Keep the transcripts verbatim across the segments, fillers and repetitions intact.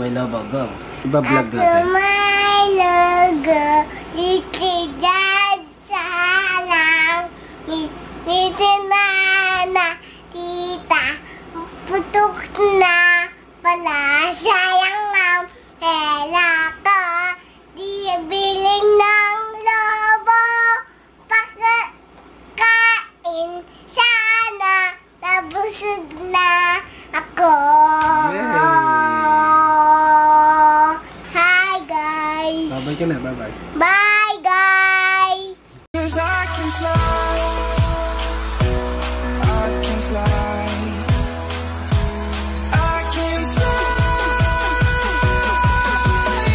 my logo, go. Iba-vlog natin. Ako my logo, itigan salang, itinana, tita, putok na pala, sayang ang hela ko, di biling ng lobo, pagkain sana, nabusog na ako. Bye ka na, bye-bye. Bye, guys! Cause I can fly, I can fly, I can fly,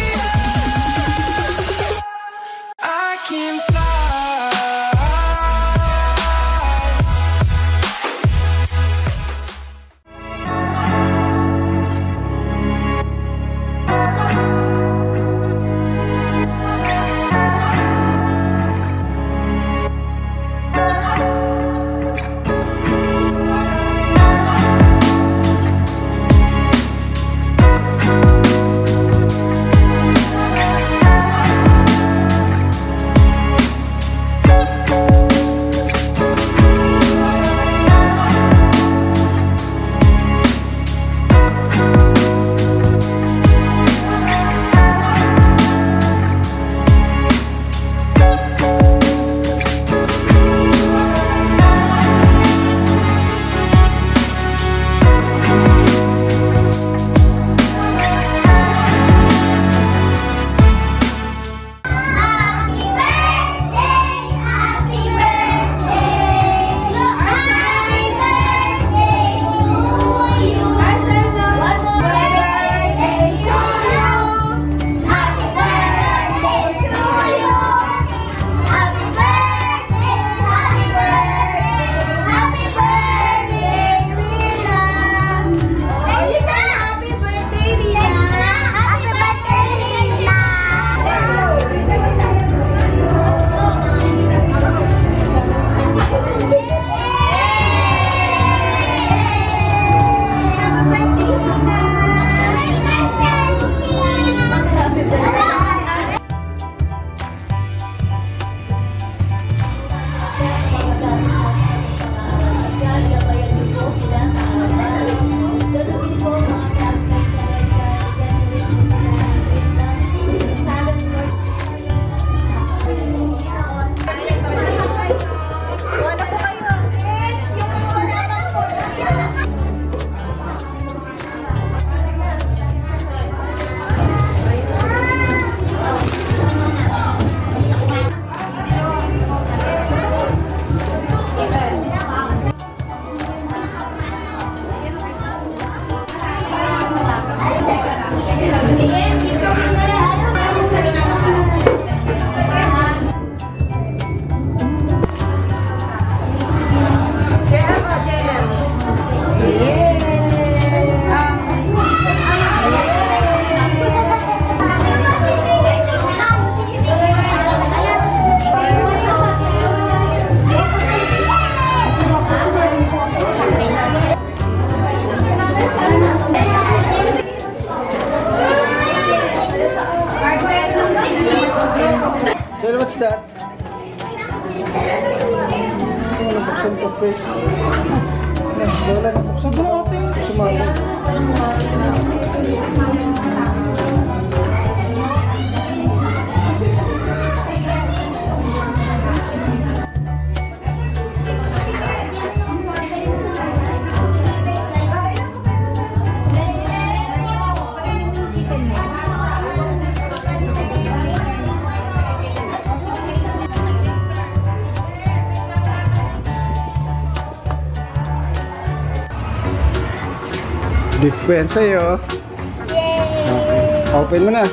I can fly. What's that? Wala buksan ko, please. Wala na buksan ko. Sumagot. Gift ko yan sa'yo. Yay! Okay. Open mo na.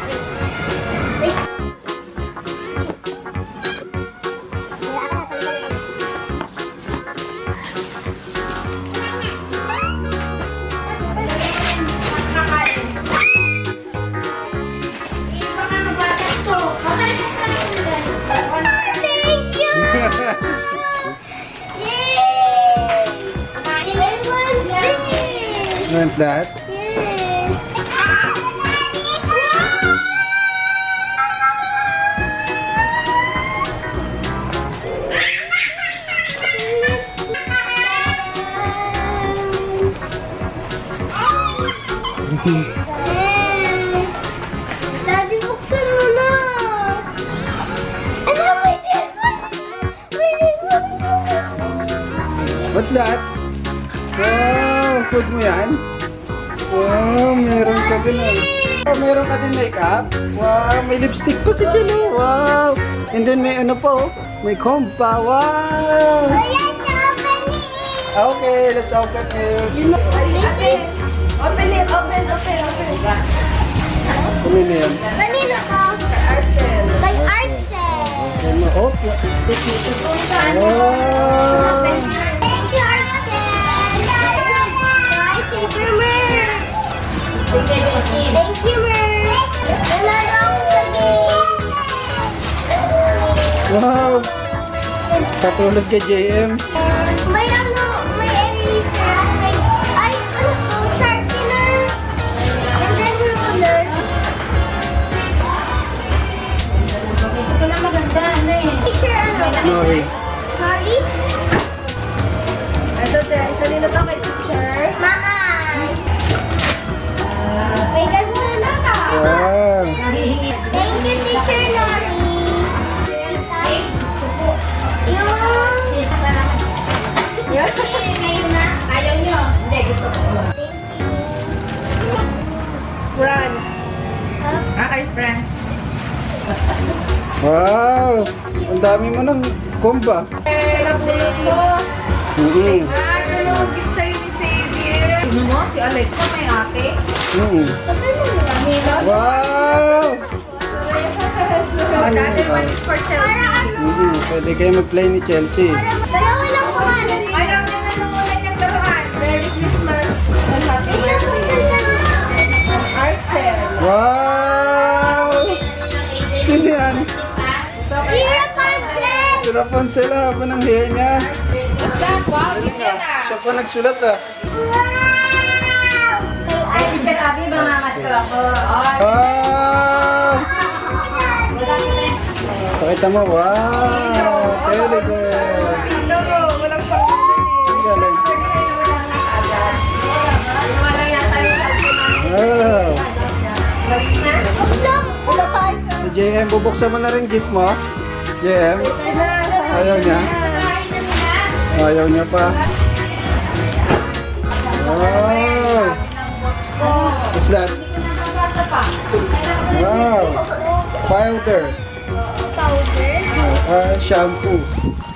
Thank you! Want that? Yes. What's that? Wow, food mo yan? Wow, meron ka din eh. Oh, meron ka din makeup? Wow, may lipstick pa si Chereena. Wow. And then may ano po, may comb pa. Wow. Let's open it. Okay, let's open it. This is Open it, open, open, open. Kumili yan. kanino to? Arcel. Kay Arcel. Ano? Oh, wow. Thank you, Arcel. Guys, thank you, Mer. Thank you, Mer. Nanalo ako sa game. Wow. Katulad kay J M. May ano, may eraser. May, ay, ano to? Sharpener. And then ruler. Ito na maganda, ano eh. Teacher, ano? Nori. Sorry? Ito, te- kanina to kay teacher. Mama. May ganito na ka. Wow. Thank you, Teacher Lori. Yung... Yun, ngayon na. Ayaw nyo. Hindi, gusto ko. France. Ah, kay France. Wow. Ang dami mo ng comba. Siya na pulot ko. Mm-hmm. Ah, dalawang gift sa'yo ni Xavier. Sino mo? Si Alexa may ate? Mm-hmm. Nilo? Wow. Oh, the other one is for Chelsea. Mm-hmm. Pwede kayo mag-play ni Chelsea. Dalawa lang pangalan. Ayaw niya na namunan yung laruan. Merry Christmas and Happy Birthday. Arcel. Wow. Sino yan? Si Rapunzel. Si Rapunzel, haba ng hair niya. What's that? Wow, yun yan ah. Siya pa nagsulat ah. Wow. Ay, si Karabi, mangangat ko ako. Wow. Pakita mo, wow. Very good. No, walang pangkulan eh. Ang galing. Wala yata yung Wow. Wala pa. Si J M, bubuksan mo na rin gift mo. J M, ayaw niya. Ayaw niya pa. Wow. What's that? Wow. Powder. Powder. Ah, shampoo.